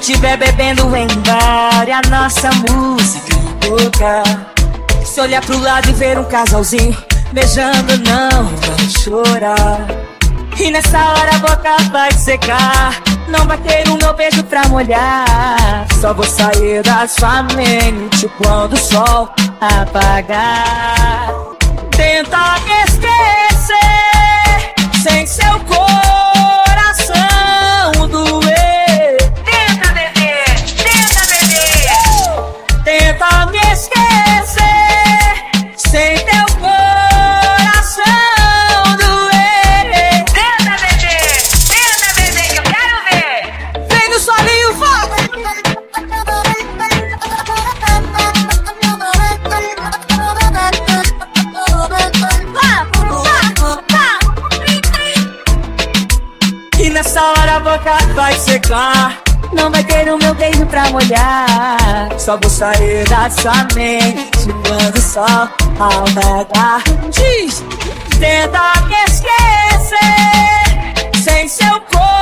tiver bebendo em bar e a nossa música toca, se olhar pro lado e ver um casalzinho beijando, não vai chorar. E nessa hora a boca vai secar, não vai ter um meu beijo pra molhar. Só vou sair da sua mente quando o sol apagar. Tenta me esquecer sem seu coração doer. Tenta, bebê, tenta, bebê. Tenta me esquecer sem teu coração doer. Tenta, bebê, que eu quero ver. Vem no solinho, fogo. E nessa hora a boca vai secar, não vai ter o meu beijo pra molhar. Só vou sair da sua mente quando o sol apagar. Diz, tenta me esquecer sem seu corpo.